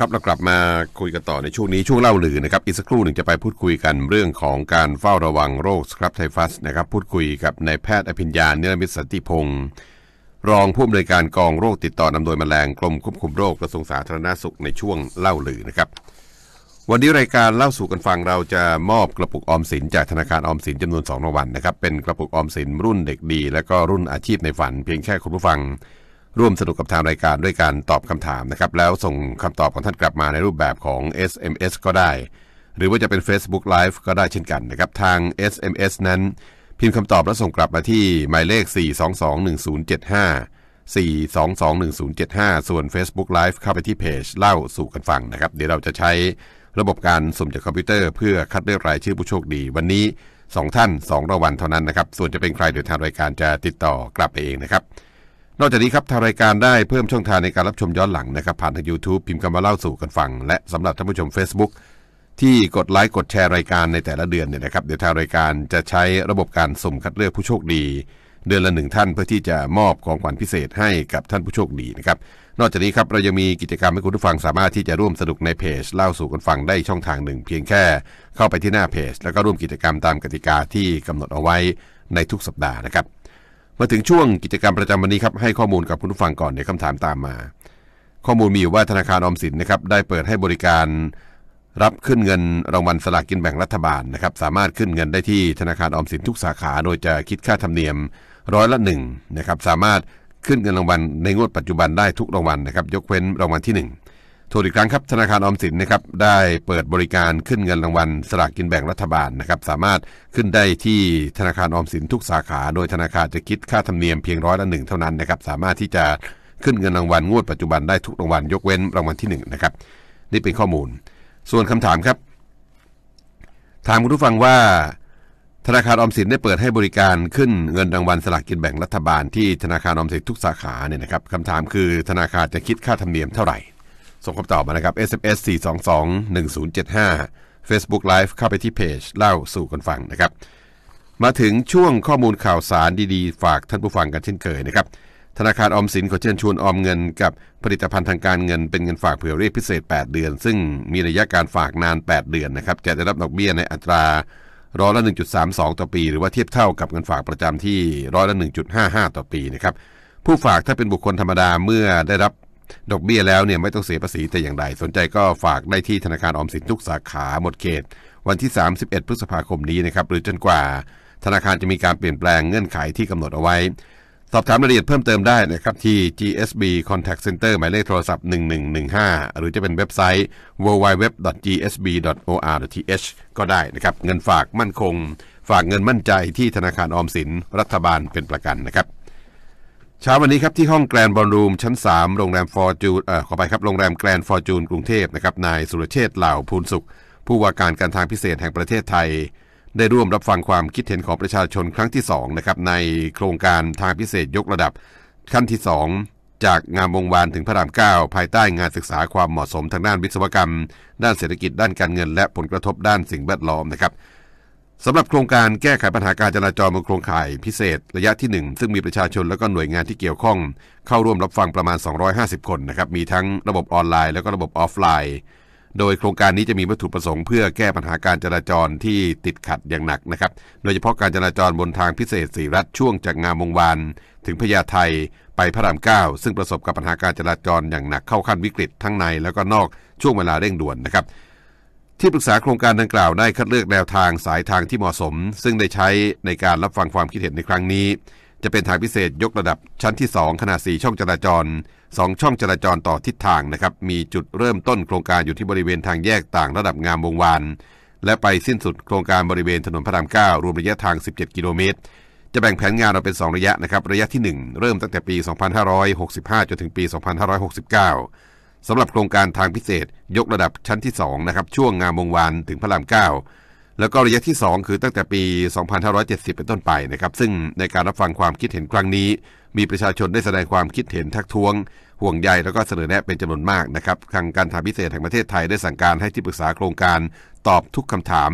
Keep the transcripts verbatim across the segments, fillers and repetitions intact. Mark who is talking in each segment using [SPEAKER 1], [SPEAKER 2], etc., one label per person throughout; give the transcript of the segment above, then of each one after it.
[SPEAKER 1] ครับเรากลับมาคุยกันต่อในช่วงนี้ช่วงเล่าลือนะครับอีกสักครู่หนึ่งจะไปพูดคุยกันเรื่องของการเฝ้าระวังโรคสครับไทฟัสนะครับพูดคุยกับนายแพทย์อภิญญาเนรมิตสันติพงศ์รองผู้อำนวยการกองโรคติดต่อนำโดยแมลงกรมควบคุมโรคกระทรวงสาธารณสุขในช่วงเล่าลือนะครับวันนี้รายการเล่าสู่กันฟังเราจะมอบกระปุกออมสินจากธนาคารออมสินจำนวนสองรางวัลนะครับเป็นกระปุกออมสินรุ่นเด็กดีและก็รุ่นอาชีพในฝันเพียงแค่คุณผู้ฟังร่วมสนุกกับทางรายการด้วยการตอบคำถามนะครับแล้วส่งคำตอบของท่านกลับมาในรูปแบบของ เอส เอ็ม เอส ก็ได้หรือว่าจะเป็น Facebook Live ก็ได้เช่นกันนะครับทาง เอส เอ็ม เอส นั้นพิมพ์คำตอบแล้วส่งกลับมาที่หมายเลขสี่ สอง สอง หนึ่ง ศูนย์ เจ็ด ห้า สี่ สอง สอง หนึ่ง ศูนย์ เจ็ด ห้าส่วน Facebook Live เข้าไปที่เพจเล่าสู่กันฟังนะครับเดี๋ยวเราจะใช้ระบบการสุ่มจากคอมพิวเตอร์เพื่อคัดเลือกรายชื่อผู้โชคดีวันนี้สองท่านสองรางวัลเท่านั้นนะครับส่วนจะเป็นใครเดี๋ยวทางรายการจะติดต่อกลับไปเองนะครับนอกจากนี้ครับทางรายการได้เพิ่มช่องทางในการรับชมย้อนหลังนะครับผ่านทาง YouTube พิมพ์คำว่าเล่าสู่กันฟังและสำหรับท่านผู้ชม Facebook ที่กดไลค์กดแชร์รายการในแต่ละเดือนเนี่ยนะครับเดี๋ยวทางรายการจะใช้ระบบการสุ่มคัดเลือกผู้โชคดีเดือนละหนึ่งท่านเพื่อที่จะมอบของขวัญพิเศษให้กับท่านผู้โชคดีนะครับนอกจากนี้ครับเรายังมีกิจกรรมให้คุณผู้ฟังสามารถที่จะร่วมสนุกในเพจเล่าสู่กันฟังได้ช่องทางหนึ่งเพียงแค่เข้าไปที่หน้าเพจแล้วก็ร่วมกิจกรรมตามกติกาที่กำหนดเอาไว้ในทุกสัปดาห์นะครับมาถึงช่วงกิจกรรมประจำวันนี้ครับให้ข้อมูลกับคุณผู้ฟังก่อนเดี๋ยวคำถามตามมาข้อมูลมีอยู่ว่าธนาคารออมสินนะครับได้เปิดให้บริการรับขึ้นเงินรางวัลสลากกินแบ่งรัฐบาลนะครับสามารถขึ้นเงินได้ที่ธนาคารออมสินทุกสาขาโดยจะคิดค่าธรรมเนียมร้อยละหนึ่งนะครับสามารถขึ้นเงินรางวัลในงวดปัจจุบันได้ทุกรางวัลนะครับยกเว้นรางวัลที่หนึ่งโทษอีกครั้งครับธนาคารออมสินนะครับได้เปิดบริการขึ้นเงินรางวัลสลากกินแบ่งรัฐบาลนะครับสามารถขึ้นได้ที่ธนาคารออมสินทุกสาขาโดยธนาคารจะคิดค่าธรรมเนียมเพียงร้อยละหนึ่งเท่านั้นนะครับสามารถที่จะขึ้นเงินรางวัลงวดปัจจุบันได้ทุกรางวัลยกเว้นรางวัลที่หนึ่งนะครับนี่เป็นข้อมูลส่วนคำถามครับถามคุณผู้ฟังว่าธนาคารออมสินได้เปิดให้บริการขึ้นเงินรางวัลสลากกินแบ่งรัฐบาลที่ธนาคารออมสินทุกสาขาเนี่ยนะครับคำถามคือธนาคารจะคิดค่าธรรมเนียมเท่าไหร่ส่งคำตอบมานะครับ เอส เอ็ม เอส สี่ สอง สอง หนึ่ง ศูนย์ เจ็ด ห้า Facebook Live เข้าไปที่เพจเล่าสู่กันฟังนะครับมาถึงช่วงข้อมูลข่าวสารดีๆฝากท่านผู้ฟังกันเช่นเคยนะครับธนาคารออมสินขอเชิญชวนออมเงินกับผลิตภัณฑ์ทางการเงินเป็นเงินฝากเผื่อเรียกพิเศษแปดเดือนซึ่งมีระยะการฝากนานแปดเดือนนะครับจะได้รับดอกเบี้ยในอัตราร้อยละ หนึ่งจุดสามสอง ต่อปีหรือว่าเทียบเท่ากับเงินฝากประจำที่ร้อยละ หนึ่งจุดห้าห้า ต่อปีนะครับผู้ฝากถ้าเป็นบุคคลธรรมดาเมื่อได้รับดอกเบี้ยแล้วเนี่ยไม่ต้องเสียภาษีแต่อย่างใดสนใจก็ฝากได้ที่ธนาคารออมสินทุกสาขาหมดเขตวันที่สามสิบเอ็ดพฤษภาคมนี้นะครับหรือจนกว่าธนาคารจะมีการเปลี่ยนแปลงเงื่อนไขที่กำหนดเอาไว้สอบถามรายละเอียดเพิ่มเติมได้นะครับที่ จี เอส บี Contact Center หมายเลขโทรศัพท์หนึ่งหนึ่งหนึ่งห้าหรือจะเป็นเว็บไซต์ ดับเบิลยู ดับเบิลยู ดับเบิลยู ดอท จี เอส บี ดอท โอ อาร์ ดอท ที เอช ก็ได้นะครับเงินฝากมั่นคงฝากเงินมั่นใจที่ธนาคารออมสินรัฐบาลเป็นประกันนะครับเช้าวันนี้ครับที่ห้องแกรนด์บอลรูมชั้นสามโรงแรมฟอร์จูนเอ่อขอไปครับโรงแรมแกรนด์ฟอร์จูนกรุงเทพนะครับนายสุรเชษฐ์เหล่าภูลสุขผู้ว่าการการทางพิเศษแห่งประเทศไทยได้ร่วมรับฟังความคิดเห็นของประชาชนครั้งที่สองนะครับในโครงการทางพิเศษยกระดับขั้นที่สองจากงามวงวานถึงพระรามเก้าภายใต้งานศึกษาความเหมาะสมทางด้านวิศวกรรมด้านเศรษฐกิจด้านการเงินและผลกระทบด้านสิ่งแวดล้อมนะครับสำหรับโครงการแก้ไขปัญหาการจราจรบนโครงข่ายพิเศษระยะที่หนึ่งซึ่งมีประชาชนและก็หน่วยงานที่เกี่ยวข้องเข้าร่วมรับฟังประมาณสองร้อยห้าสิบคนนะครับมีทั้งระบบออนไลน์และก็ระบบออฟไลน์โดยโครงการนี้จะมีวัตถุประสงค์เพื่อแก้ปัญหาการจราจรที่ติดขัดอย่างหนักนะครับโดยเฉพาะการจราจรบนทางพิเศษศรีรัตน์ช่วงจากงามวงวานถึงพญาไทไปพระรามเก้าซึ่งประสบกับปัญหาการจราจรอย่างหนักเข้าขั้นวิกฤตทั้งในแล้วก็นอกช่วงเวลาเร่งด่วนนะครับที่ปรึกษาโครงการดังกล่าวได้คัดเลือกแนวทางสายทางที่เหมาะสมซึ่งได้ใช้ในการรับฟังความคิดเห็นในครั้งนี้จะเป็นทางพิเศษยกระดับชั้นที่สองขนาดสี่ช่องจราจรสองช่องจราจรต่อทิศทางนะครับมีจุดเริ่มต้นโครงการอยู่ที่บริเวณทางแยกต่างระดับงามวงวานและไปสิ้นสุดโครงการบริเวณถนนพระรามเก้ารวมระยะทางสิบเจ็ดกิโลเมตรจะแบ่งแผนงานเราเป็นสองระยะนะครับระยะที่หนึ่งเริ่มตั้งแต่ปีสองพันห้าร้อยหกสิบห้าจนถึงปีสองพันห้าร้อยหกสิบเก้าสำหรับโครงการทางพิเศษยกระดับชั้นที่สองนะครับช่วงงามวงวานถึงพระรามเก้าแล้วก็ระยะที่สองคือตั้งแต่ปีสองพันห้าร้อยเจ็ดสิบเป็นต้นไปนะครับซึ่งในการรับฟังความคิดเห็นครั้งนี้มีประชาชนได้แสดงความคิดเห็นทักท้วงห่วงใยแล้วก็เสนอแนะเป็นจำนวนมากนะครับทางการทางพิเศษแห่งประเทศไทยได้สั่งการให้ที่ปรึกษาโครงการตอบทุกคำถาม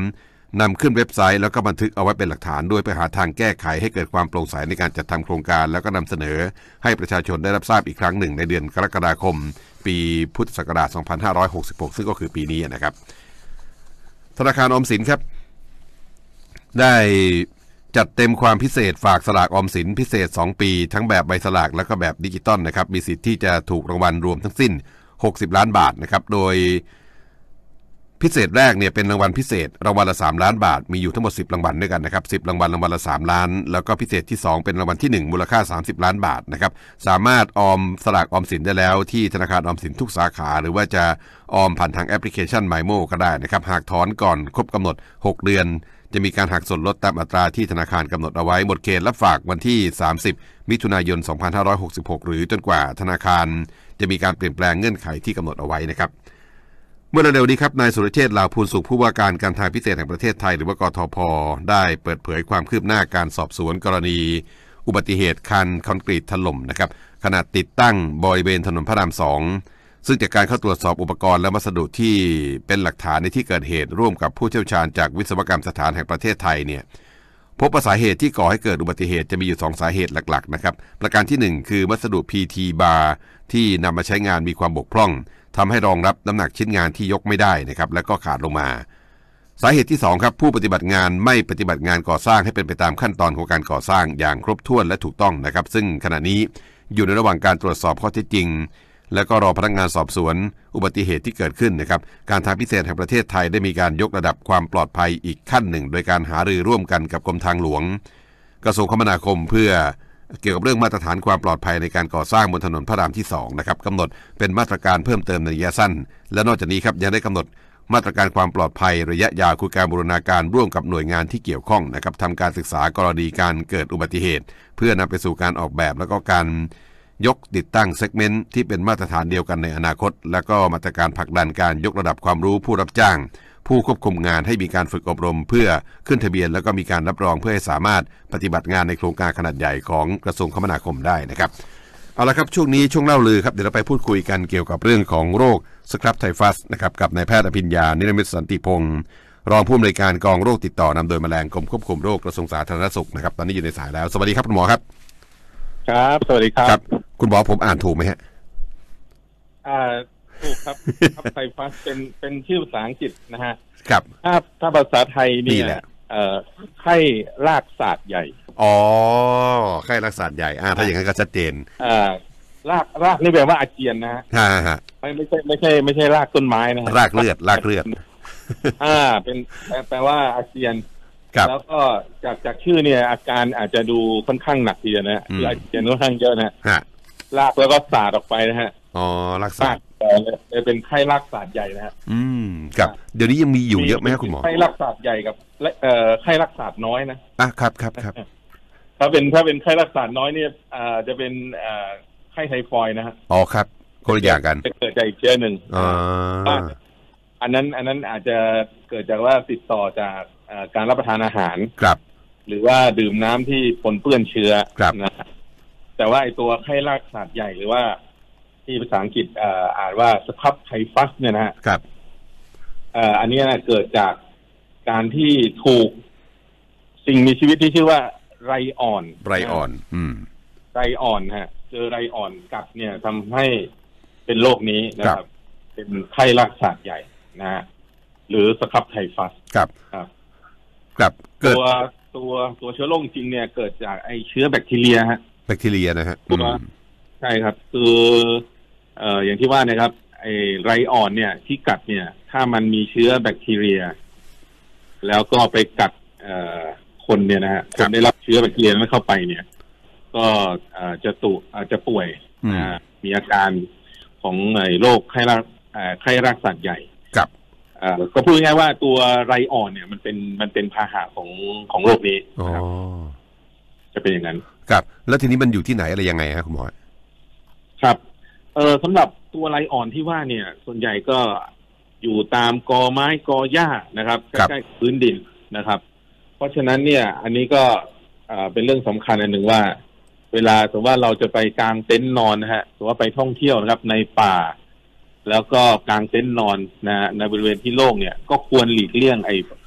[SPEAKER 1] นำขึ้นเว็บไซต์แล้วก็บันทึกเอาไว้เป็นหลักฐานด้วยเพื่อหาทางแก้ไขให้เกิดความโปร่งใสในการจัดทำโครงการแล้วก็นำเสนอให้ประชาชนได้รับทราบอีกครั้งหนึ่งในเดือนกรกฎาคมปีพุทธศักราช สองพันห้าร้อยหกสิบหก ซึ่งก็คือปีนี้นะครับธนาคารออมสินครับได้จัดเต็มความพิเศษฝากสลากออมสินพิเศษสองปีทั้งแบบใบสลากและก็แบบดิจิตอลนะครับมีสิทธิ์ที่จะถูกรางวัลรวมทั้งสิ้นหกสิบล้านบาทนะครับโดยพิเศษแรกเนี่ยเป็นรางวัลพิเศษรางวัลละสามล้านบาทมีอยู่ทั้งหมดสิบรางวัลด้วยกันนะครับสิบรางวัลรางวัลละสามล้านแล้วก็พิเศษที่สองเป็นรางวัลที่หนึ่งมูลค่าสามสิบล้านบาทนะครับสามารถออมสลากออมสินได้แล้วที่ธนาคารออมสินทุกสาขาหรือว่าจะออมผ่านทางแอปพลิเคชัน ไมโม ก็ได้นะครับหากถอนก่อนครบกำหนดหกเดือนจะมีการหักส่วนลดตามอัตราที่ธนาคารกำหนดเอาไว้หมดเขตรับฝากวันที่สามสิบมิถุนายนสองพันห้าร้อยหกสิบหกหรือจนกว่าธนาคารจะมีการเปลี่ยนแปลงเงื่อนไขที่กำหนดเอาไว้นะครับเมื่อเร็วๆนี้ครับนายสุรเชษฐ์ ลาวพูนสุขผู้ว่าการการทางพิเศษแห่งประเทศไทยหรือว่ากทพ.ได้เปิดเผยความคืบหน้าการสอบสวนกรณีอุบัติเหตุคันคอนกรีตถล่มนะครับขณะติดตั้งบริเวณถนนพระรามสองซึ่งจากการเข้าตรวจสอบอุปกรณ์และวัสดุที่เป็นหลักฐานในที่เกิดเหตุร่วมกับผู้เชี่ยวชาญจากวิศวกรรมสถานแห่งประเทศไทยเนี่ยพบว่าสาเหตุที่ก่อให้เกิดอุบัติเหตุจะมีอยู่สองสาเหตุหลักๆนะครับประการที่หนึ่งคือวัสดุ พี ที Bar ที่นำมาใช้งานมีความบกพร่องทำให้รองรับน้ำหนักชิ้นงานที่ยกไม่ได้นะครับและก็ขาดลงมาสาเหตุที่สองครับผู้ปฏิบัติงานไม่ปฏิบัติงานก่อสร้างให้เป็นไปตามขั้นตอนของการก่อสร้างอย่างครบถ้วนและถูกต้องนะครับซึ่งขณะนี้อยู่ในระหว่างการตรวจสอบข้อเท็จจริงและก็รอพนักงานสอบสวนอุบัติเหตุที่เกิดขึ้นนะครับการทางพิเศษแห่งประเทศไทยได้มีการยกระดับความปลอดภัยอีกขั้นหนึ่งโดยการหารือร่วมกันกับกรมทางหลวงกระทรวงคมนาคมเพื่อเกี่ยวกับเรื่องมาตรฐานความปลอดภัยในการก่อสร้างบนถนนพระรามที่สองนะครับกำหนดเป็นมาตรการเพิ่มเติมในระยะสั้นและนอกจากนี้ครับยังได้กำหนดมาตรการความปลอดภัยระยะยาวคือการบูรณาการร่วมกับหน่วยงานที่เกี่ยวข้องนะครับทำการศึกษากรณีการเกิดอุบัติเหตุเพื่อนำไปสู่การออกแบบแล้วก็การยกติดตั้งเซกเมนต์ที่เป็นมาตรฐานเดียวกันในอนาคตและก็มาตรการผลักดันการยกระดับความรู้ผู้รับจ้างผู้ควบคุมงานให้มีการฝึกอบรมเพื่อขึ้นทะเบียนแล้วก็มีการรับรองเพื่อให้สามารถปฏิบัติงานในโครงการขนาดใหญ่ของกระทรวงคมนาคมได้นะครับเอาละครับช่วงนี้ช่วงเล่าลือครับเดี๋ยวเราไปพูดคุยกันเกี่ยวกับเรื่องของโรคสครับไทฟัสนะครับกับนายแพทย์อภิญญานิรมิตสันติพงศ์รองผู้อำนวยการกองโรคติดต่อนำโดยแมลงกรมควบคุมโรคกระทรวงสาธารณสุขนะครับตอนนี้อยู่ในสายแล้วสวัสดีครับคุณหมอครับ
[SPEAKER 2] ครับสวัสดีครับ
[SPEAKER 1] คุณหมอผมอ่านถูกไหมฮะ
[SPEAKER 2] อ่าถูกครับครับไทฟัสเป็นเป็นชื่อภาษาอังกฤษนะฮะ
[SPEAKER 1] ครับ
[SPEAKER 2] ถ้าถ้าภาษาไทยนี่แหละเอ่อไข้รากศาสตร์ใหญ่
[SPEAKER 1] อ๋อไข้รากศาสตร์ใหญ่อ่าถ้าอย่างนั้นก็ชัดเจน
[SPEAKER 2] อ่ารากรากนี่แปลว่าอาเจียนนะฮะ
[SPEAKER 1] ฮ่าฮะ
[SPEAKER 2] ไม่ไม่ใช่ไม่ใช่ไม่ใช่รากต้นไม้นะฮะ
[SPEAKER 1] รากเลือดรากเลือด
[SPEAKER 2] อ่าเป็นแปลว่าอาเจียนแล้วก็จากจากชื่อเนี่ยอาการอาจจะดูค่อนข้างหนักทีเดียวนะคืออาเจียนค่อนข้างเยอะนะฮะรากแล้วก็สาดออกไปนะฮะ
[SPEAKER 1] อ๋อรากศาสตร์
[SPEAKER 2] เลยเป็นไข้รากศาสตร์ใหญ่นะฮะ
[SPEAKER 1] อืมครับเดี๋ยวนี้ยังมีอยู่เยอะไหมครับคุณหมอ
[SPEAKER 2] ไข้รากศาสตร์ใหญ่กับเอ่อไข้รากศาสตร์น้อยนะ
[SPEAKER 1] อ่ะครับครับครับ
[SPEAKER 2] ถ้าเป็นถ้าเป็นไข้รากศาสตร์น้อยเนี่ยอ่าจะเป็นอ่าไข้ไทฟอยด์นะฮะ
[SPEAKER 1] อ๋อครับคนละอย่างกัน
[SPEAKER 2] จะเกิดจากอีกเชื้อหนึ่ง
[SPEAKER 1] อ๋อ
[SPEAKER 2] อันนั้นอันนั้นอาจจะเกิดจากว่าติดต่อจากการรับประทานอาหาร
[SPEAKER 1] ครับ
[SPEAKER 2] หรือว่าดื่มน้ำที่ปนเปื้อนเชื้อนะแต่ว่าไอตัวไข้รากศาสตร์ใหญ่หรือว่าที่ภาษาอังกฤษอ่านว่าสครับไทฟัสเนี่ยนะฮะ
[SPEAKER 1] ครับ
[SPEAKER 2] อันนี้นะเกิดจากการที่ถูกสิ่งมีชีวิตที่ชื่อว่าไรอ่อน
[SPEAKER 1] ไรอ่อนอืม
[SPEAKER 2] ไรอ่อนฮะเจอไรอ่อนกัดเนี่ยทำให้เป็นโรคนี้นะครับเป็นไข้รากศาสตร์ใหญ่นะฮะหรือสครับไทฟัส
[SPEAKER 1] ครับ
[SPEAKER 2] ครับ
[SPEAKER 1] ครับ
[SPEAKER 2] ตัวตัวตัวเชื้อโรคจริงเนี่ยเกิดจากไอเชื้อแบคทีเรียฮะ
[SPEAKER 1] แบคทีเรียนะฮะ
[SPEAKER 2] ตัวใช่ครับคือเอ่ออย่างที่ว่านะครับไอไรอ่อนเนี่ยที่กัดเนี่ยถ้ามันมีเชื้อแบคทีเรียแล้วก็ไปกัดเอ่อคนเนี่ยนะฮะคนได้รับเชื้อแบคทีเรียนั้นเข้าไปเนี่ยก็จะตุอาจจะป่วยมีอาการของไอโรคไข้รากไข้รากศาสตร์ใหญ่
[SPEAKER 1] ครับ
[SPEAKER 2] ก็พูดง่ายๆว่าตัวไรอ่อนเนี่ยมันเป็นมันเป็นพาหะของของโรคนี้นะครับจะเป็นอย่างนั้น
[SPEAKER 1] ครับแล้วทีนี้มันอยู่ที่ไหนอะไรยังไงครับคุณหมอ
[SPEAKER 2] ครับเออสำหรับตัวไรอ่อนที่ว่าเนี่ยส่วนใหญ่ก็อยู่ตามกอไม้กอหญ้านะครับใกล้ๆพื้นดินนะครับเพราะฉะนั้นเนี่ยอันนี้ก็เป็นเรื่องสำคัญอันหนึ่งว่าเวลาสมมติว่าเราจะไปกางเต็นท์นอนนะฮะหรือว่าไปท่องเที่ยวนะครับในป่าแล้วก็กางเต็นท์นอนนะในบริเวณที่โล่งเนี่ยก็ควรหลีกเลี่ยงไอ้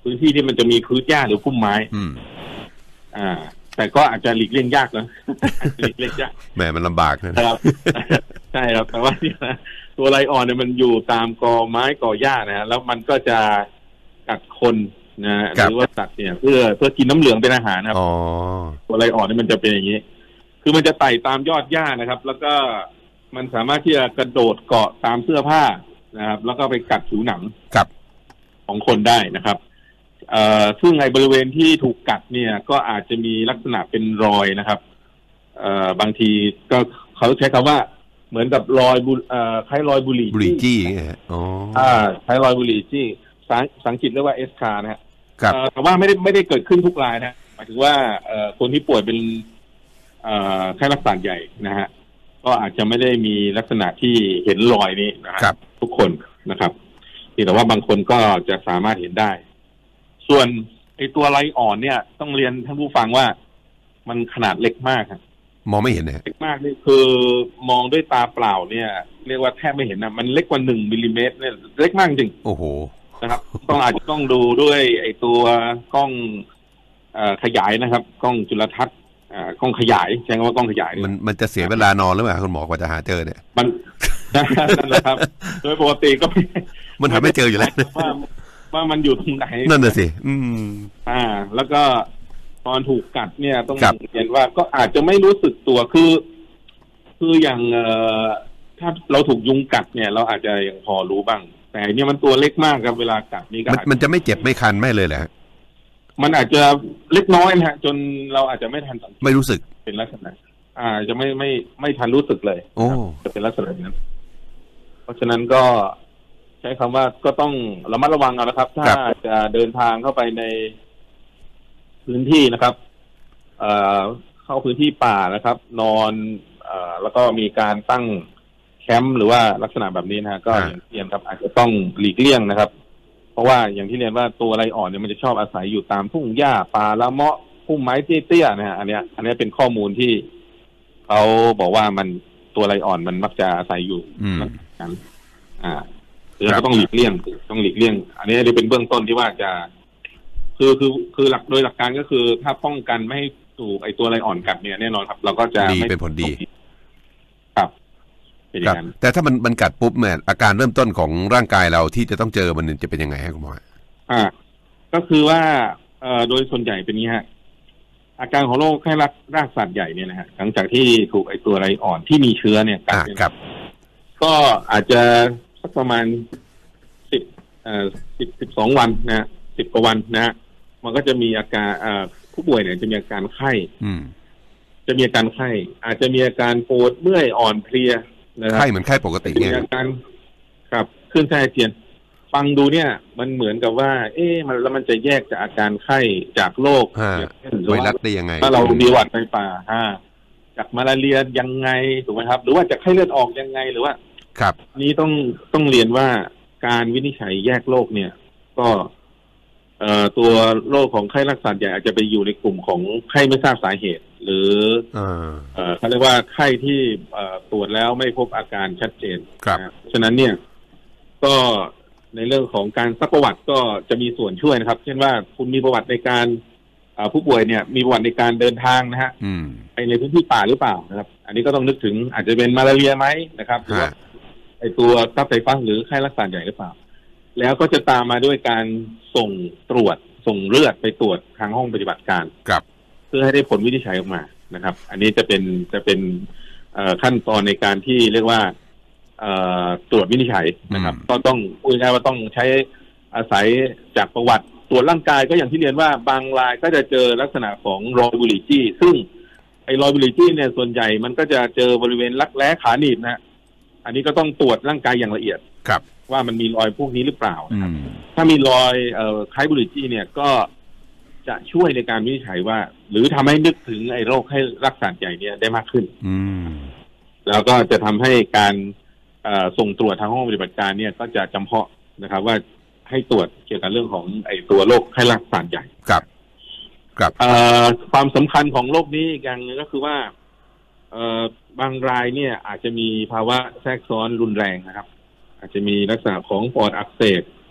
[SPEAKER 2] พื้นที่ที่มันจะมีพื้นหญ้าหรือพุ่มไม้
[SPEAKER 1] อืม
[SPEAKER 2] อ่า แต่ก็อาจจะหลีกเลี่ยงยากนะ หลีกเลี่ยงยาก
[SPEAKER 1] แหมมันลำบาก
[SPEAKER 2] นะครับ ใช่ครับแต่ว่าเนี่ยนะตัวไรอ่อนเนี่ยมันอยู่ตามกอไม้กอหญ้านะฮะแล้วมันก็จะกัดคนนะหรือว่าสัตว์เนี่ยเพื่อเพื่อกินน้ำเหลืองเป็นอาหารครับตัวไรอ่อนเนี่ยมันจะเป็นอย่างนี้คือมันจะไต่ตามยอดหญ้านะครับแล้วก็มันสามารถที่จะกระโดดเกาะตามเสื้อผ้านะครับแล้วก็ไปกัดผิวหนังของคนได้นะครับเอ่อซึ่งในบริเวณที่ถูกกัดเนี่ยก็อาจจะมีลักษณะเป็นรอยนะครับเอ่อบางทีก็เขาใช้คำว่าเหมือนกับรอยบุเอ่อคล้ายรอยบุหรี่
[SPEAKER 1] บุหรี่จี้อ๋อ
[SPEAKER 2] อ่าคล้ายรอยบุหรี่จี้สังกฤษเรียกว่าเอสคานะฮะแต่ว่าไม่ได้ไม่ได้เกิดขึ้นทุกรายนะหมายถึงว่าเอ่อคนที่ป่วยเป็นเอ่อไข้หวัดใหญ่นะฮะก็อาจจะไม่ได้มีลักษณะที่เห็นรอยนี้นะครับทุกคนนะครับแต่ว่าบางคนก็จะสามารถเห็นได้ส่วนไอ้ตัวไรอ่อนเนี่ยต้องเรียนท่านผู้ฟังว่ามันขนาดเล็กมากครับ
[SPEAKER 1] มองไม่เห็นเลย
[SPEAKER 2] เล็กมากนี่คือมองด้วยตาเปล่าเนี่ยเรียกว่าแทบไม่เห็นนะมันเล็กกว่าหนึ่งมิลลิเมตรเนี่ยเล็กมากจริง
[SPEAKER 1] โอ้โห
[SPEAKER 2] นะครับต้องอาจจะต้องดูด้วยไอ้ตัวกล้องเอ่อขยายนะครับกล้องจุลทรรศน์อ่ากล้องขยายใช้คำว่ากล้องขยาย
[SPEAKER 1] มันมันจะเสียเวลานอนหรือเปล่าคุณหมอกว่าจะหาเจอเนี่ย
[SPEAKER 2] มันนั่นแหละครับโดยปกติก็
[SPEAKER 1] มันหาไม่เจออยู่แล้ว
[SPEAKER 2] ว่าว่ามันอยู่ตรงไหน
[SPEAKER 1] นั่นน่ะสิอืม
[SPEAKER 2] อ่าแล้วก็ตอนถูกกัดเนี่ยต้องเห็นว่าก็อาจจะไม่รู้สึกตัวคือคืออย่างเอ่อถ้าเราถูกยุงกัดเนี่ยเราอาจจะยังพอรู้บ้างแต่เนี่ยมันตัวเล็กมากครับเวลากัดนี่ก็
[SPEAKER 1] มันจะไม่เจ็บไม่คันไม่เลยแหละ
[SPEAKER 2] มันอาจจะเล็กน้อยนะฮะจนเราอาจจะไม่ทันสังเกต
[SPEAKER 1] ไม่รู้สึก
[SPEAKER 2] เป็นลักษณะอ่าจะไม่ไม่ไม่ทันรู้สึกเลย
[SPEAKER 1] โอ้
[SPEAKER 2] จะเป็นลักษณะนั้นเพราะฉะนั้นก็ใช้คำว่าก็ต้องระมัดระวังเอานะครับถ้าจะเดินทางเข้าไปในพื้นที่นะครับเอ่อเข้าพื้นที่ป่านะครับนอนเอ่อแล้วก็มีการตั้งแคมป์หรือว่าลักษณะแบบนี้นะฮะก็อย่างที่เรียนครับอาจจะต้องหลีกเลี่ยงนะครับเพราะว่าอย่างที่เรียนว่าตัวไรอ่อนเนี่ยมันจะชอบอาศัยอยู่ตามทุ่งหญ้าป่าละเมาะพุ่มไม้เตี้ยๆนะฮะอันเนี้ยอันนี้เป็นข้อมูลที่เขาบอกว่ามันตัวไรอ่อนมันมักจะอาศัยอยู่นั้นอ่าเราก็ต้องหลีกเลี่ยงต้องหลีกเลี่ยงอันนี้จะเป็นเบื้องต้นที่ว่าจะคือคือคือหลักโดยหลักการก็คือถ้าป้องกันไม่ให้ถูกไอตัวไรอ่อนกัดเนี่ยแน่นอนครับเราก็จะ
[SPEAKER 1] ดีเป็นผลดี
[SPEAKER 2] ครับ
[SPEAKER 1] ครับแต่ถ้ามันมันกัดปุ๊บเนี่ยอาการเริ่มต้นของร่างกายเราที่จะต้องเจอมันจะเป็นยังไงฮะคุณหมอ
[SPEAKER 2] อ่าก็คือว่าเอ่อโดยส่วนใหญ่เป็นนี้ฮะอาการของโรคไข้รากสัตว์ใหญ่เนี่ยนะฮะหลังจากที่ถูกไอตัวไรอ่อนที่มีเชื้อเนี่ยกัด
[SPEAKER 1] ครับ
[SPEAKER 2] ก็อาจจะสักประมาณสิบเอ่อสิบสิบสองวันนะสิบกว่าวันนะฮะมันก็จะมีอาการเอ่อผู้ป่วยเนี่ยจะมีอาการไข้จะมีอาการไข้อาจจะมีอาการปวดเมื่อยอ่อนเพลีย
[SPEAKER 1] ไข้เหมือนไข้ปกติเนี่ย
[SPEAKER 2] มีอาการครับคลื่นไส้อาเจียนฟังดูเนี่ยมันเหมือนกับว่าเอ๊ะมันแล้วมันจะแยกจากอาการไข้จากโรค
[SPEAKER 1] ไวรัสได้ยังไง
[SPEAKER 2] ถ้าเรามีหวัดในป่าฮะจากมาลาเรียยังไงถูกไหมครับหรือว่าจากไข้เลือดออกยังไงหรือว่า
[SPEAKER 1] ครับ
[SPEAKER 2] นี้ต้องต้องเรียนว่าการวินิจฉัยแยกโรคเนี่ยก็เอ่อตัวโรคของไข้รากสัตว์ใหญ่อาจจะไปอยู่ในกลุ่มของไข้ไม่ทราบสาเหตุหรือเอ่อเขาเรียกว่าไข้ที่เอ่อตรวจแล้วไม่พบอาการชัดเจน
[SPEAKER 1] ครับ
[SPEAKER 2] ฉะนั้นเนี่ยก็ในเรื่องของการซักประวัติก็จะมีส่วนช่วยนะครับเช่นว่าคุณมีประวัติในการผู้ป่วยเนี่ยมีประวัติในการเดินทางนะฮะไปในพื้นที่ป่าหรือเปล่านะครับอันนี้ก็ต้องนึกถึงอาจจะเป็นมาลาเรียไหมนะครับหรือว่าไอตัวซับไตฟัสหรือไข้รากสัตว์ใหญ่หรือเปล่าแล้วก็จะตามมาด้วยการส่งตรวจส่งเลือดไปตรวจทางห้องปฏิบัติการเพื่อให้ได้ผลวินิจฉัยออกมานะครับอันนี้จะเป็นจะเป็นขั้นตอนในการที่เรียกว่าตรวจวินิจฉัยนะครับก็ต้องพูดง่ายว่าต้องใช้อาศัยจากประวัติตรวจร่างกายก็อย่างที่เรียนว่าบางรายก็จะเจอลักษณะของรอยบุหรี่จี้ซึ่งไอ้รอยบุหรี่จี้เนี่ยส่วนใหญ่มันก็จะเจอบริเวณรักแร้ขาหนีบนะอันนี้ก็ต้องตรวจร่างกายอย่างละเอียด
[SPEAKER 1] ครับ
[SPEAKER 2] ว่ามันมีรอยพวกนี้หรือเปล่านะครับถ้ามีรอยเอ่อคล้ายบุหรี่จี้เนี่ยก็จะช่วยในการวินิจฉัยว่าหรือทำให้นึกถึงไอ้โรคไข้รากสัตว์ใหญ่เนี่ยได้มากขึ้น
[SPEAKER 1] อืม
[SPEAKER 2] แล้วก็จะทำให้การเอ่อส่งตรวจทางห้องปฏิบัติการเนี่ยก็จะจำเพาะนะครับว่าให้ตรวจเกี่ยวกับเรื่องของไอ้ตัวโรคไข้รากสัตว์ใหญ่
[SPEAKER 1] ครับครับ
[SPEAKER 2] เอ่อความสำคัญของโรคนี้อีกอย่างนึงก็คือว่าเอ่อบางรายเนี่ยอาจจะมีภาวะแทรกซ้อนรุนแรงนะครับอาจจะมีลักษณะของปอดอักเสบ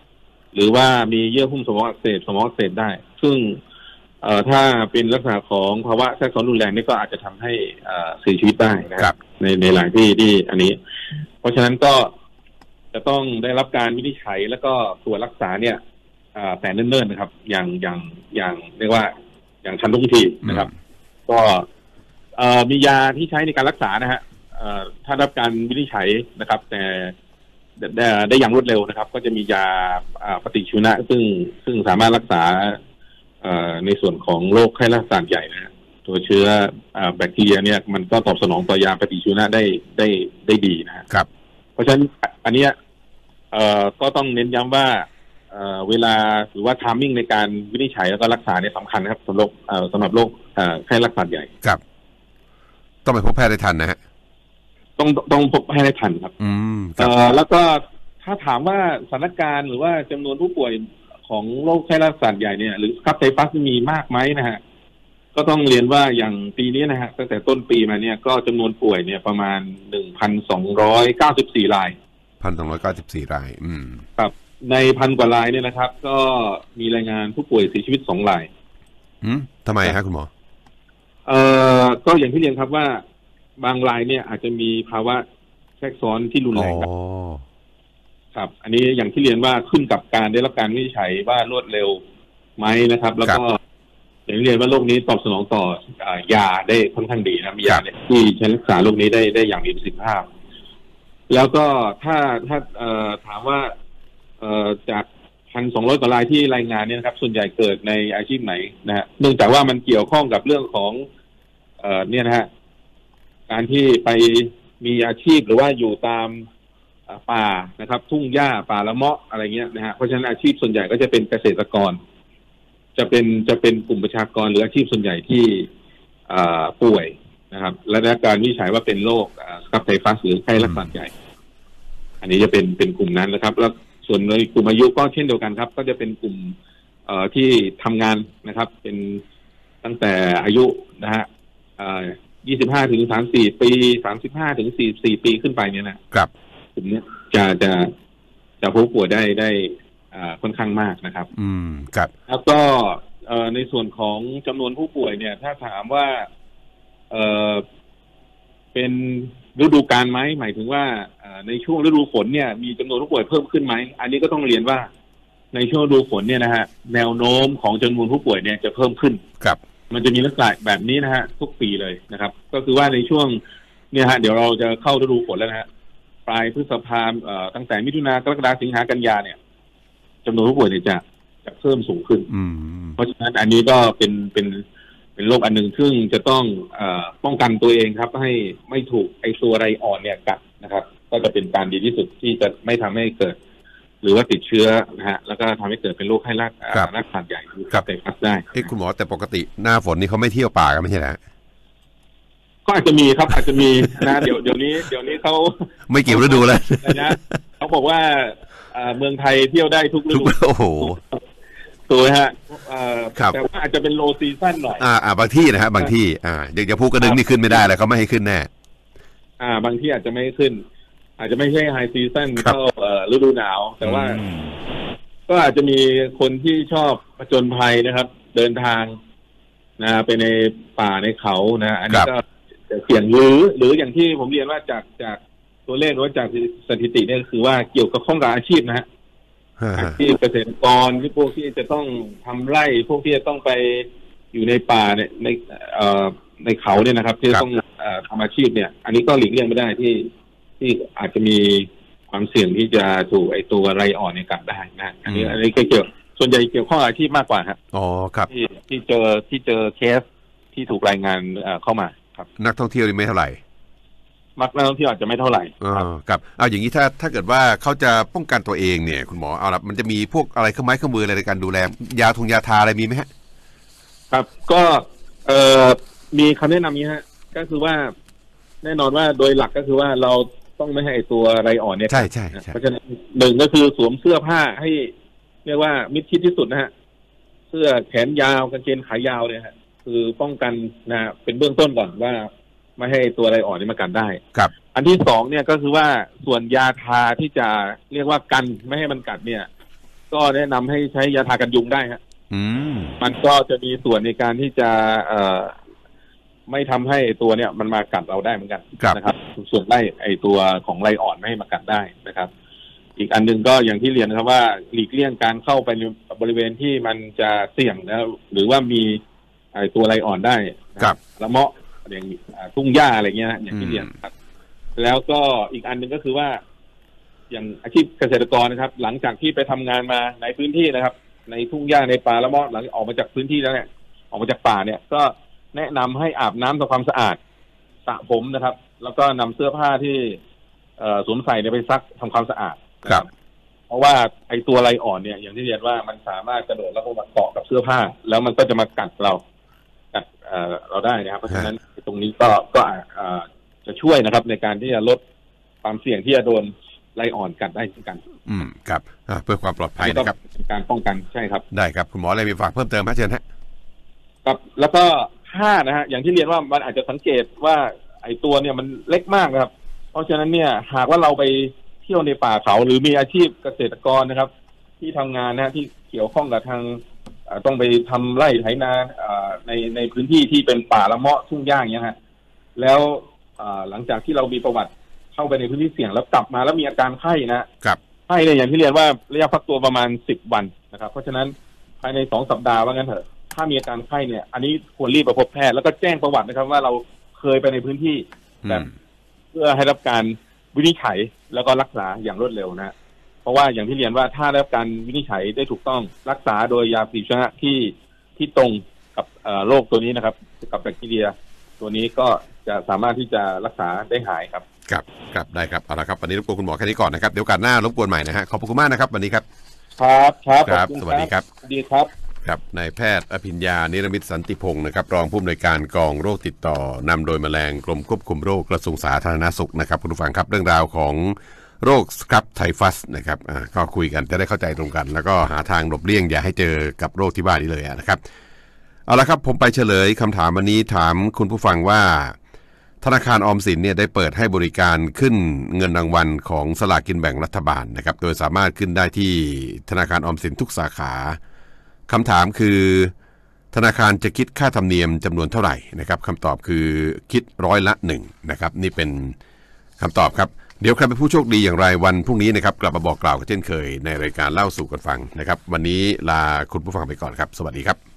[SPEAKER 2] หรือว่ามีเยื่อหุ้มสมองอักเสบสมองอักเสบได้ซึ่งเอ่อถ้าเป็นลักษณะของภาวะแทรกซ้อนรุนแรงนี่ก็อาจจะทำให้อ่าเสียชีวิตได้นะครับในในหลายที่ที่อันนี้เพราะฉะนั้นก็จะต้องได้รับการวินิจฉัยแล้วก็ตรวจรักษาเนี่ยอ่าแต่เนิ่นๆนะครับอย่างอย่างอย่างเรียกว่าอย่างทันท่วงทีนะครับก็เอ่อมียาที่ใช้ในการรักษานะฮะเอ่อถ้ารับการวินิจฉัยนะครับแต่ได้ได้อย่างรวดเร็วนะครับก็จะมียาปฏิชีวนะซึ่งซึ่งสามารถรักษาในส่วนของโรคไข้เลือดสาดใหญ่นะตัวเชื้อแบคทีเรียเนี่ยมันก็ตอบสนองต่อยาปฏิชีวนะได้ได้ได้ดีนะครับเพราะฉะนั้นอันนี้ก็ต้องเน้นย้ำว่าเวลาหรือว่าไทมิ่งในการวินิจฉัยแล้วก็รักษาเนี่ยสำคัญนะครับสำหรับสำหรับโรคไข้เลือดสาดใหญ่
[SPEAKER 1] ครับต้องไปพบแพทย์ได้ทันนะฮะ
[SPEAKER 2] ต้องต้องพบให้ได้ทันครับ
[SPEAKER 1] อืม
[SPEAKER 2] เอ่อแล้วก็ถ้าถามว่าสถานการณ์หรือว่าจำนวนผู้ป่วยของโรคไข้เลือดสาดใหญ่เนี่ยหรือครับไทฟัสมีมากไหมนะฮะก็ต้องเรียนว่าอย่างปีนี้นะฮะตั้งแต่ต้นปีมาเนี่ยก็จำนวนป่วยเนี่ยประมาณหนึ่งพันสองร้อยเก้าสิบสี่ราย
[SPEAKER 1] พันสองร้อยเก้าสิบสี่รายอืม
[SPEAKER 2] ครับในพันกว่ารายเนี่ยนะครับก็มีรายงานผู้ป่วยเสียชีวิตสองราย
[SPEAKER 1] อืมทำไมฮะคุณหมอ
[SPEAKER 2] เอ่อก็อย่างที่เรียนครับว่าบางรายเนี่ยอาจจะมีภาวะแทรกซ้อนที่รุนแรงครับอันนี้อย่างที่เรียนว่าขึ้นกับการได้รับการวินิจฉัยว่ารวดเร็วไหมนะครับแล้วก็อย่างที่เรียนว่าโรคนี้ตอบสนองต่อยาได้ค่อนข้างดีนะมียาที่ใช้รักษาโรคนี้ได้ได้อย่างมีประสิทธิภาพแล้วก็ถ้าถ้าถามว่าจากพันสองร้อยกว่ารายที่รายงานเนี่ยนะครับส่วนใหญ่เกิดในอาชีพไหนนะฮะเนื่องจากว่ามันเกี่ยวข้องกับเรื่องของเอ่อเนี่ยนะฮะการที่ไปมีอาชีพหรือว่าอยู่ตามป่านะครับทุ่งหญ้าป่าละเมาะอะไรเงี้ยนะฮะเพราะฉะนั้นอาชีพส่วนใหญ่ก็จะเป็นเกษตรกรจะเป็นจะเป็นกลุ่มประชากรหรืออาชีพส่วนใหญ่ที่ป่วยนะครับและได้การวินิจฉัยว่าเป็นโรคสครับไทฟัสหรือไข้เลือดสาดใหญ่อันนี้จะเป็นเป็นกลุ่มนั้นนะครับแล้วส่วนในกลุ่มอายุก็เช่นเดียวกันครับก็จะเป็นกลุ่มเอ่อที่ทำงานนะครับเป็นตั้งแต่อายุนะฮะยี่สิบห้าถึงสามสิบสี่ปีสามสิบห้าถึงสี่สิบสี่ปีขึ้นไปเนี่ยนะครับกลุ่มนี้จะจะจะพบป่วยได้ได้อ่าค่อนข้างมากนะครับ
[SPEAKER 1] อืมครับ
[SPEAKER 2] แล้วก็เอ่อในส่วนของจำนวนผู้ป่วยเนี่ยถ้าถามว่าเอ่อเป็นฤดูกาลไหมหมายถึงว่าในช่วงฤดูฝนเนี่ยมีจำนวนผู้ป่วยเพิ่มขึ้นไหมอันนี้ก็ต้องเรียนว่าในช่วงฤดูฝนเนี่ยนะฮะแนวโน้มของจำนวนผู้ป่วยเนี่ยจะเพิ่มขึ้น
[SPEAKER 1] ครับ
[SPEAKER 2] มันจะมีลักษณะแบบนี้นะฮะทุกปีเลยนะครับก็คือว่าในช่วงเนี่ยฮะเดี๋ยวเราจะเข้าฤดูฝนแล้วนะฮะปลายพฤษภาคมตั้งแต่มิถุนายนกรกฎาคมสิงหากันยาเนี่ยจำนวนผู้ป่วยเนี่ยจะจะเพิ่มสูงขึ้นเพราะฉะนั้นอันนี้ก็เป็นเป็นเป็นโรคอันหนึ่งซึ่งจะต้องเอ่อป้องกันตัวเองครับให้ไม่ถูกไอตัวไรอ่อนเนี่ยกัดนะครับก็จะเป็นการดีที่สุดที่จะไม่ทำให้เกิดหรือว่าติดเชื้อนะฮะแล้วก็ทำให้เกิดเป็นโรคไข้เลือดเลือดสาดใหญ่ครับไทฟัสได้
[SPEAKER 1] ที่คุณหมอแต่ปกติหน้าฝนนี่เขาไม่เที่ยวป่ากันไม่ใช่เหรอ
[SPEAKER 2] ก็อาจจะมีครับอาจจะมีนะเดี๋ยวเดี๋ยวนี้เดี๋ยวนี้เขา
[SPEAKER 1] ไม่เกี่ยวฤดูแล้ว
[SPEAKER 2] นะเขาบอกว่าเมืองไทยเที่ยวได้ทุกฤดู
[SPEAKER 1] โอ้โห
[SPEAKER 2] ถูกไหมฮะแต่ว่าอาจจะเป็นโลซีซั่นหน่อย
[SPEAKER 1] อ่าอ่าบางที่นะฮะบางที่อ่าเดี๋ยวจะพูดกระดึงนี่ขึ้นไม่ได้เลยเขาไม่ให้ขึ้นแน่
[SPEAKER 2] อ่าบางที่อาจจะไม่ขึ้นอาจจะไม่ใช่ไฮซีซั่นเข้าฤดูหนาวแต่ว่าก็อาจจะมีคนที่ชอบผจญภัยนะครับเดินทางนะไปในป่าในเขานะอันนี้ก็เสี่ยงหรือหรืออย่างที่ผมเรียนว่าจากจากตัวเลขหรือว่าจากสถิติเนี่ยคือว่าเกี่ยวกับข้องกับอาชีพนะฮะอาชีพเกษตรกรที่พวกที่จะต้องทำไร่พวกที่จะต้องไปอยู่ในป่าเนี่ยในเอ่อในเขาเนี่ยนะครับที่ต้องเอ่อทำอาชีพเนี่ยอันนี้ก็หลีกเลี่ยงไม่ได้ที่ที่อาจจะมีความเสี่ยงที่จะถูกไอตัวไรอ่อนเนี่ยกัดได้นะอันนี้อันนี้เกี่ยวส่วนใหญ่เกี่ยวข้องอาชีพมากกว่าครับ
[SPEAKER 1] อ๋อครับ
[SPEAKER 2] ที่ที่เจอที่เจอเคสที่ถูกรายงานเข้ามาครับ
[SPEAKER 1] นักท่องเที่ยวนี่ไม่เท่าไหร่
[SPEAKER 2] มักนักท่องเที่ยวอาจจะไม่เท่าไหร่
[SPEAKER 1] ครับเอาอย่างนี้ถ้าถ้าเกิดว่าเขาจะป้องกันตัวเองเนี่ยคุณหมอเอาละมันจะมีพวกอะไรเครื่องไม้เครื่องมืออะไรในการดูแลยาทงยาทาอะไรมีไหมฮะ
[SPEAKER 2] ครับก็เอ่อมีคำแนะนำนี้ฮะก็คือว่าแน่นอนว่าโดยหลักก็คือว่าเราต้องไม่ให้ตัวไรอ่อนเนี่ย
[SPEAKER 1] ใช่ใช่
[SPEAKER 2] เพราะฉะนั้นหนึ่งก็คือสวมเสื้อผ้าให้เรียกว่ามิดชิดที่สุดนะฮะเสื้อแขนยาวกางเกงขายาวเนี่ยฮะคือป้องกันนะเป็นเบื้องต้นก่อนว่าไม่ให้ตัวไรอ่อนนี่มากัดได้
[SPEAKER 1] ครับ
[SPEAKER 2] อันที่สองเนี่ยก็คือว่าส่วนยาทาที่จะเรียกว่ากันไม่ให้มันกัดเนี่ยก็แนะนำให้ใช้ยาทากันยุงได้ฮะ
[SPEAKER 1] อืม
[SPEAKER 2] มันก็จะมีส่วนในการที่จะเอ่อไม่ทำให้ตัวเนี่ยมันมากัดเราได้เหมือนกันนะครับส่วนไล่ไอตัวของไล่อ่อนไม่ให้มากัดได้นะครับอีกอันหนึงก็อย่างที่เรียนนะครับว่าหลีกเลี่ยงการเข้าไปในบริเวณที่มันจะเสี่ยงนะหรือว่ามีไอตัวไล่อ่อนได้
[SPEAKER 1] ครับ
[SPEAKER 2] ละเมาะอย่างทุ่งหญ้าอะไรเงี้ยอย่างที่เรียนครับแล้วก็อีกอันหนึ่งก็คือว่าอย่างอาชีพเกษตรกรนะครับ หลังจากที่ไปทำงานมาในพื้นที่นะครับในทุ่งหญ้าในป่าละเมาะหลังออกมาจากพื้นที่แล้วเนี่ยออกมาจากป่าเนี่ยก็แนะนำให้อาบน้ำทำความสะอาดสระผมนะครับแล้วก็นำเสื้อผ้าที่เอ่อสวมใส่เนี่ยไปซักทำความสะอาด
[SPEAKER 1] ครับ
[SPEAKER 2] เพราะว่าไอ้ตัวไรอ่อนเนี่ยอย่างที่เรียนว่ามันสามารถกระโดดแล้วก็มาเกาะกับเสื้อผ้าแล้วมันก็จะมากัดเรากัดเอ่อเราได้นะครับเพราะฉะนั้นตรงนี้ก็ก็อ่าจะช่วยนะครับในการที่จะลดความเสี่ยงที่จะโดนไรอ่อนกัดได้เช่นกัน
[SPEAKER 1] อืมครับเพื่อความปลอดภัยนะครับ
[SPEAKER 2] การป้องกันใช่ครับ
[SPEAKER 1] ได้ครับคุณหมออะไรมีฝากเพิ่มเติมไหมเชิญฮะ
[SPEAKER 2] ครับแล้วก็ห้านะฮะอย่างที่เรียนว่ามันอาจจะสังเกตว่าไอ้ตัวเนี่ยมันเล็กมากนะครับเพราะฉะนั้นเนี่ยหากว่าเราไปเที่ยวในป่าเขาหรือมีอาชีพเกษตรกรนะครับที่ทำงานนะฮะที่เกี่ยวข้องกับทางต้องไปทำไร่ไถนาในในพื้นที่ที่เป็นป่าละเมาะทุ่งหญ้าอย่างเงี้ยฮะแล้วหลังจากที่เรามีประวัติเข้าไปในพื้นที่เสี่ยงแล้วกลับมาแล้วมีอาการไข้นะครับไข้เนี่ยอย่างที่เรียนว่าระยะพักตัวประมาณสิบวันนะครับเพราะฉะนั้นภายในสองสัปดาห์ว่างั้นเถอะถ้ามีอาการไข้เนี่ยอันนี้ควรรีบไปพบแพทย์แล้วก็แจ้งประวัตินะครับว่าเราเคยไปในพื้นที่แบบเพื่อให้รับการวินิจฉัยแล้วก็รักษาอย่างรวดเร็วนะเพราะว่าอย่างที่เรียนว่าถ้าได้รับการวินิจฉัยได้ถูกต้องรักษาโดยยาปฏิชีวนะที่ที่ตรงกับโรคตัวนี้นะครับกับแบคทีเรียตัวนี้ก็จะสามารถที่จะรักษาได้หายครับ
[SPEAKER 1] ครับครับได้ครับเอาละครับวันนี้รบกวนคุณหมอแค่นี้ก่อนนะครับเดี๋ยวกันหน้ารบกวนใหม่นะฮะขอบคุณมากนะครับวันนี้ครับ
[SPEAKER 2] ครับครับ
[SPEAKER 1] ครับสวัสดีครับ
[SPEAKER 2] สวัสดีครับ
[SPEAKER 1] ครับนายแพทย์อภิญญานิรมิตสันติพงศ์นะครับรองผู้อำนวยการกองโรคติดต่อนำโดยแมลงกรมควบคุมโรคกระทรวงสาธารณสุขนะครับคุณผู้ฟังครับเรื่องราวของโรคสครับไทฟัสนะครับอ่าก็คุยกันจะได้เข้าใจตรงกันแล้วก็หาทางหลบเลี่ยงอย่าให้เจอกับโรคที่บ้านนี้เลยนะครับเอาละครับผมไปเฉลยคำถามวันนี้ถามคุณผู้ฟังว่าธนาคารออมสินเนี่ยได้เปิดให้บริการขึ้นเงินรางวัลของสลากกินแบ่งรัฐบาลนะครับโดยสามารถขึ้นได้ที่ธนาคารออมสินทุกสาขาคำถามคือธนาคารจะคิดค่าธรรมเนียมจำนวนเท่าไหร่นะครับคำตอบคือคิดร้อยละหนึ่งนะครับนี่เป็นคำตอบครับเดี๋ยวใครเป็นผู้โชคดีอย่างไรวันพรุ่งนี้นะครับกลับมาบอกกล่าวกันเช่นเคยในรายการเล่าสู่กันฟังนะครับวันนี้ลาคุณผู้ฟังไปก่อนครับสวัสดีครับ